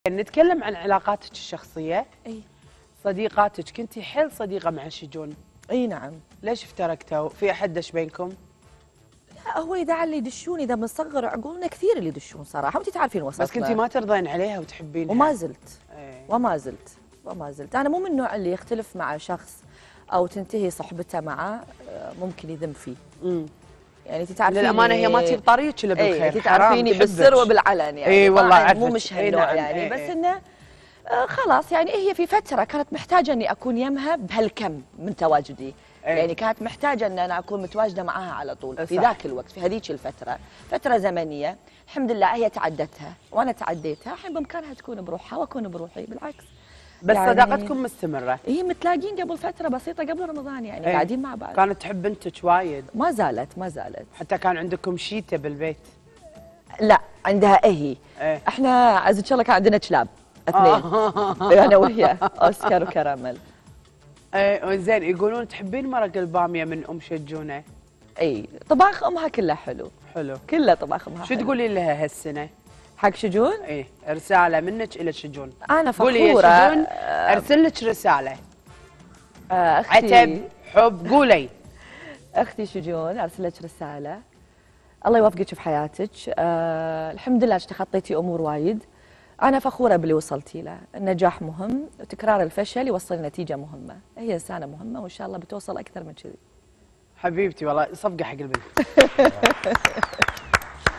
نتكلم عن علاقاتك الشخصية. اي صديقاتك كنتي حيل صديقة مع شجون. اي نعم. ليش افترقتوا؟ في احد دش بينكم؟ لا هو اذا اللي يدشون، اذا بنصغر عقولنا كثير اللي يدشون صراحه، وانت تعرفين وسطنا. بس كنتي ما ترضين عليها وتحبينها. وما زلت. ايه. وما زلت انا مو من النوع اللي يختلف مع شخص او تنتهي صحبته معه ممكن يذم فيه. يعني انت تعرفين للامانه هي ما تجيب طريقك الا بالخير. انت تعرفيني بالسر وبالعلن يعني. اي والله عرفت. مو مش هالنوع يعني. بس انه خلاص يعني هي في فتره كانت محتاجه اني اكون يمها بهالكم من تواجدي. يعني كانت محتاجه ان انا اكون متواجده معاها على طول في ذاك الوقت، في هذيك الفتره، فتره زمنيه. الحمد لله هي تعدتها وانا تعديتها، الحين بامكانها تكون بروحها واكون بروحي، بالعكس. بس يعني صداقتكم مستمره؟ هي متلاقين قبل فتره بسيطه، قبل رمضان يعني. قاعدين مع بعض. كانت تحب بنتك وايد؟ ما زالت. حتى كان عندكم شيته بالبيت؟ لا عندها هي. احنا عز الله كان عندنا كلاب اثنين. انا وهي اوسكار وكراميل. ايه زين. يقولون تحبين مرق الباميه من ام شجونه؟ اي طباخ امها كله حلو. كله طباخ امها شو تقولي لها هالسنه؟ حق شجون؟ ايه رساله منك الى شجون. انا فخوره. قولي يا شجون ارسل لك رساله. اختي عتب حب قولي. اختي شجون ارسل لك رساله، الله يوفقك في حياتك. الحمد لله تخطيتي امور وايد. أنا فخورة باللي وصلتي له. النجاح مهم وتكرار الفشل يوصل لنتيجة مهمة. هي إنسانة مهمة وإن شاء الله بتوصل أكثر من كذي. حبيبتي والله صفقة حق البنت.